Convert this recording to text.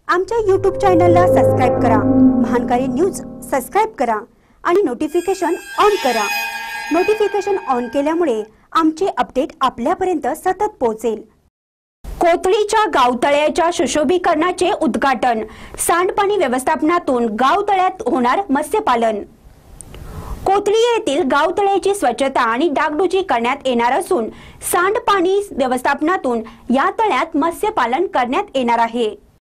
आमच्या YouTube चॅनलला subscribe करा, महानकारी न्यूज सबस्क्राइब करा आणि नोटिफिकेशन ऑन करा। नोटिफिकेशन ऑन केल्यामुळे आमचे अपडेट आपल्यापर्यंत सतत पोहोचेल। कोथळीच्या गावतळ्याच्या सुशोभीकरणाचे उद्घाटन, सांडपाणी व्यवस्थापनातून गावतळ्यात होणार मत्स्यपालन। कोथळी येथील गावतळ्याची स्वच्छता आणि डागडुजी करण्यात येणार असून सांडपाणी व्यवस्थापनातून या तळ्यात मत्स्यपालन करण्यात येणार आहे।